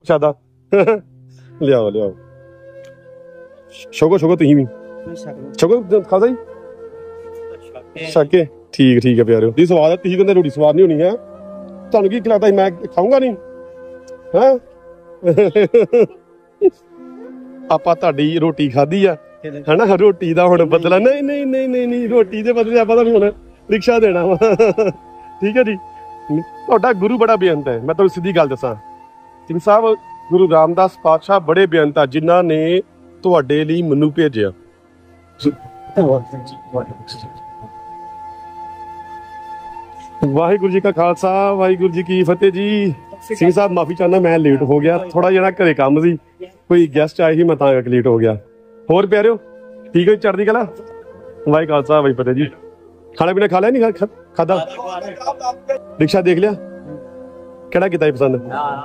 ਪ੍ਰਸ਼ਾਦਾ ਲਿਆਓ ਲਿਆਓ। ਛਕੋ ਤੁਸੀਂ ਵੀ ਛਕੋ ਖਾਦਾ ਜੀ ਛਕੇ। ਠੀਕ ਠੀਕ ਹੈ ਪਿਆਰਿਓ ਦੀ ਸਵਾਦ ਹੈ। ਤੁਸੀਂ ਕਹਿੰਦੇ ਰੋਟੀ ਸਵਾਦ ਨਹੀਂ ਹੋਣੀ ਹੈ, ਤੁਹਾਨੂੰ ਕੀ ਲੱਗਦਾ ਮੈਂ ਖਾਊਂਗਾ ਨਹੀਂ ਹੈਂ? ਆਪਾਂ ਤੁਹਾਡੀ ਰੋਟੀ ਖਾਧੀ ਆ ਹਨਾ, ਰੋਟੀ ਦਾ ਹੁਣ ਬਦਲਾ ਨਹੀਂ ਨਹੀਂ ਨਹੀਂ ਨਹੀਂ ਨਹੀਂ, ਰੋਟੀ ਦੇ ਬਦਲੇ ਆਪਾਂ ਤੁਹਾਨੂੰ ਹੁਣ ਰਿਕਸ਼ਾ ਦੇਣਾ ਵਾ। ਠੀਕ ਹੈ ਜੀ। ਤੁਹਾਡਾ ਗੁਰੂ ਬੜਾ ਬੇਅੰਤ ਹੈ, ਮੈਂ ਤੁਹਾਨੂੰ ਸਿੱਧੀ ਗੱਲ ਦੱਸਾਂ ਸਿੰਘ ਸਾਹਿਬ। ਗੁਰੂ ਰਾਮਦਾਸ ਪਾਤਸ਼ਾਹ ਬੜੇ ਬੇਅੰਤ ਆ, ਜਿਨ੍ਹਾਂ ਨੇ ਤੁਹਾਡੇ ਲਈ ਮੈਨੂੰ ਭੇਜਿਆ। ਵਾਹਿਗੁਰੂ ਜੀ ਕਾ ਖਾਲਸਾ ਵਾਹਿਗੁਰੂ ਜੀ ਕੀ ਫਤਿਹ ਜੀ। ਸਿੰਘ ਸਾਹਿਬ ਮਾਫੀ ਚਾਹੁੰਦਾ, ਮੈਂ ਲੇਟ ਹੋ ਗਿਆ, ਥੋੜਾ ਜਿਹੜਾ ਘਰੇ ਕੰਮ ਸੀ, ਕੋਈ ਗੈਸਟ ਆਏ ਸੀ, ਮੈਂ ਤਾਂ ਕਰਕੇ ਲੇਟ ਹੋ ਗਿਆ। ਹੋਰ ਪਿਆਰਿਓ ਠੀਕ ਹੈ, ਚੜ੍ਹਦੀ ਕਲਾ। ਵਾਹਿਗੁਰੂ ਖਾਲਸਾ ਵਾਹਿ ਫਤਿਹ ਜੀ। ਖਾਣਾ ਪੀਣਾ ਖਾ ਲਿਆ ਨਹੀਂ ਖਾਦਾ? ਰਿਕਸ਼ਾ ਦੇਖ ਲਿਆ ਕਿਹੜਾ ਕੀਤਾ ਪਸੰਦ?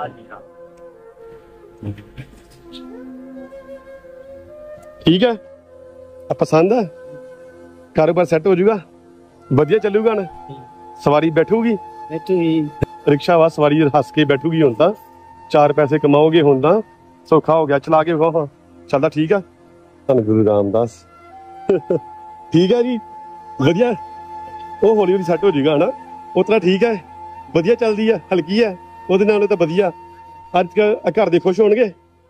ਠੀਕ ਹੈ ਪਸੰਦ ਹੈ, ਕਾਰੋਬਾਰ ਸੈੱਟ ਹੋ ਜਾਊਗਾ, ਵਧੀਆ ਚੱਲੂਗਾ ਨਾ? ਸਵਾਰੀ ਬੈਠੂਗੀ? ਰਿਕਸ਼ਾ ਵਾ ਸਵਾਰੀ ਹੱਸ ਕੇ ਬੈਠੂਗੀ, ਹੁਣ ਤਾਂ 4 ਪੈਸੇ ਕਮਾਓਗੇ, ਹੁਣ ਤਾਂ ਸੌਖਾ ਹੋ ਗਿਆ, ਚਲਾ ਕੇ ਵਿਖਾਓ। ਚੱਲਦਾ ਠੀਕ ਆ? ਧੰਨ ਗੁਰੂ ਰਾਮਦਾਸ। ਠੀਕ ਹੈ ਜੀ ਵਧੀਆ, ਉਹ ਹੌਲੀ ਹੌਲੀ ਸੈੱਟ ਹੋ ਜਾਊਗਾ ਹਨਾ, ਉਸ ਤਰ੍ਹਾਂ ਠੀਕ ਹੈ, ਵਧੀਆ ਚੱਲਦੀ ਹੈ, ਹਲਕੀ ਹੈ, ਉਹਦੇ ਨਾਲ ਤਾਂ ਵਧੀਆ। ਅੱਜ ਕੱਲ੍ਹ ਘਰ ਦੇ ਖੁਸ਼ ਹੋਣਗੇ?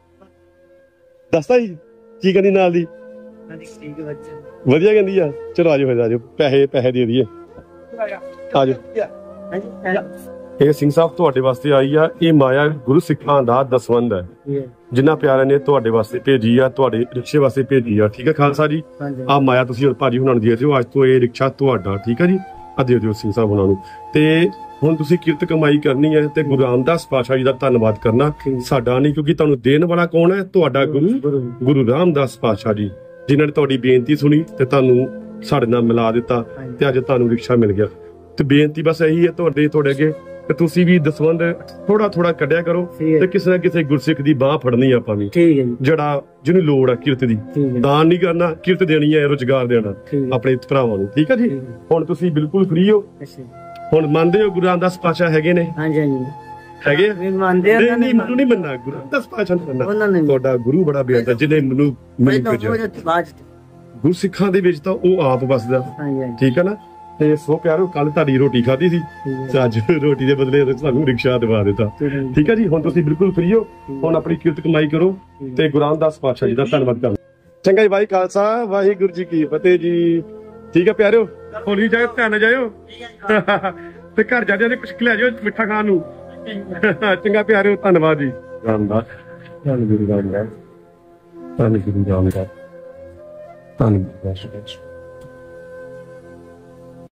ਦੱਸਦਾ ਜੀ ਕੀ ਕਹਿੰਦੀ ਨਾਲ ਦੀ? ਵਧੀਆ ਕਹਿੰਦੀ ਆ। ਚਲੋ ਆਜੋ ਫਿਰ, ਆਜੋ ਪੈਸੇ ਦੇ ਦਈਏ, ਆਜੋ। ਇਹ ਸਿੰਘ ਸਾਹਿਬ ਤੁਹਾਡੇ ਵਾਸਤੇ ਆਈ ਆ, ਇਹ ਮਾਇਆ ਗੁਰੂ ਸਿੱਖਾਂ ਦਾ ਦਸਵੰਧ ਹੈ, ਜਿਨ੍ਹਾਂ ਪਿਆਰਿਆਂ ਨੇ ਤੁਹਾਡੇ ਵਾਸਤੇ ਭੇਜੀ ਆ, ਤੁਹਾਡੇ ਰਿਕਸ਼ੇ ਵਾਸਤੇ ਭੇਜੀ ਆ। ਠੀਕ ਹੈ ਖਾਲਸਾ ਜੀ, ਆਹ ਮਾਇਆ ਤੁਸੀਂ ਭਾਜੀ ਹੁਣਾਂ ਨੂੰ ਦੇ ਦਿਓ, ਅੱਜ ਤੋਂ ਇਹ ਰਿਕਸ਼ਾ ਤੁਹਾਡਾ। ਠੀਕ ਹੈ ਜੀ, ਆ ਦੇ ਦਿਓ ਸਿੰਘ ਸਾਹਿਬ ਹੁਣਾਂ ਨੂੰ। ਤੇ ਹੁਣ ਤੁਸੀਂ ਕਿਰਤ ਕਮਾਈ ਕਰਨੀ ਹੈ ਤੇ ਗੁਰੂ ਰਾਮਦਾਸ ਪਾਤਸ਼ਾਹ ਜੀ ਦਾ ਧੰਨਵਾਦ ਕਰਨਾ, ਸਾਡਾ ਨਹੀਂ, ਕਿਉਂਕਿ ਤੁਹਾਨੂੰ ਦੇਣ ਵਾਲਾ ਕੌਣ ਹੈ? ਤੁਹਾਡਾ ਗੁਰੂ ਰਾਮਦਾਸ ਪਾਤਸ਼ਾਹ ਜੀ, ਜਿਨ੍ਹਾਂ ਨੇ ਤੁਹਾਡੀ ਬੇਨਤੀ ਸੁਣੀ ਤੇ ਤੁਹਾਨੂੰ ਸਾਡੇ ਨਾਲ ਮਿਲਾ ਦਿੱਤਾ ਤੇ ਅੱਜ ਤੁਹਾਨੂੰ ਰਿਕਸ਼ਾ ਮਿਲ ਗਿਆ। ਤੇ ਬੇਨਤੀ ਬਸ ਇਹੀ ਹੈ ਤੁਹਾਡੇ ਅੱਗੇ ਕਿ ਤੁਸੀਂ ਵੀ ਦਸਵੰਧ ਥੋੜਾ ਥੋੜਾ ਕੱਢਿਆ ਕਰੋ ਤੇ ਕਿਸੇ ਨਾ ਕਿਸੇ ਗੁਰਸਿੱਖ ਦੀ ਬਾਹ ਫੜਨੀ ਆਪਾਂ ਵੀ, ਜਿਹੜਾ ਜਿਹਨੂੰ ਲੋੜ ਆ ਕਿਰਤ ਦੀ। ਦਾਨ ਨਹੀਂ ਕਰਨਾ, ਕਿਰਤ ਦੇਣੀ ਹੈ, ਰੁਜ਼ਗਾਰ ਦੇਣਾ ਆਪਣੇ ਭਰਾਵਾਂ ਨੂੰ। ਠੀਕ ਹੈ ਜੀ, ਹੁਣ ਤੁਸੀਂ ਬਿਲਕੁਲ ਫ੍ਰੀ ਹੋ, ਹੁਣ ਮੰਨਦੇ ਹੋ ਗੁਰੂ ਰਾਮਦਾਸ ਪਾਤਸ਼ਾਹ ਹੈਗੇ ਨੇ? ਹੈਗੇ ਨਹੀਂ, ਮੈਨੂੰ ਨਹੀਂ ਮੰਨਣਾ, ਗੁਰੂ ਰਾਮਦਾਸ ਪਾਤਸ਼ਾਹ ਨੂੰ ਮੰਨਣਾ। ਤੁਹਾਡਾ ਗੁਰੂ ਬੜਾ ਬੇਅੰਤ ਹੈ, ਜਿਹਨੇ ਮੈਨੂੰ ਭੇਜਿਆ। ਗੁਰੂ ਸਿੱਖਾਂ ਦੇ ਵਿੱਚ ਤਾਂ ਉਹ ਆਪ ਵਸਦਾ। ਠੀਕ ਹੈ ਨਾ? ਤੇ ਸੋ ਪਿਆਰੋ, ਕੱਲ ਤੁਹਾਡੀ ਰੋਟੀ ਖਾਧੀ ਸੀ, ਅੱਜ ਰੋਟੀ ਦੇ ਬਦਲੇ ਤੁਹਾਨੂੰ ਰਿਕਸ਼ਾ ਦਵਾ ਦਿੱਤਾ। ਠੀਕ ਹੈ ਜੀ, ਹੁਣ ਤੁਸੀਂ ਬਿਲਕੁਲ ਫ੍ਰੀ ਹੋ, ਹੁਣ ਆਪਣੀ ਕਿਰਤ ਕਮਾਈ ਕਰੋ ਤੇ ਗੁਰੂ ਰਾਮਦਾਸ ਪਾਤਸ਼ਾਹ ਜੀ ਦਾ ਧੰਨਵਾਦ ਕਰੋ। ਚੰਗਾ ਜੀ, ਵਾਹਿ ਖਾਲਸਾ ਵਾਹਿਗੁਰੂ ਜੀ ਕੀ ਫਤਿਹ ਜੀ। ਠੀਕ ਹੈ ਪਿਆਰਿਓ, ਹੌਲੀ ਜਾਇਓ, ਧਿਆਨ ਜਾਇਓ ਤੇ ਘਰ ਜਾਂਦੇ ਨੇ ਕੁਛ ਲੈ ਜਾਓ ਮਿੱਠਾ ਖਾਣ ਨੂੰ। ਚੰਗਾ ਪਿਆਰਿਓ, ਧੰਨਵਾਦ ਜੀ। ਰਾਮਦਾਸ, ਧੰਨ ਗੁਰੂ ਰਾਮਦਾਸ, ਧੰਨ ਗੁਰੂ ਰਾਮਦਾਸ, ਧੰਨ ਗੁਰੂ ਰਾਮਦਾਸ।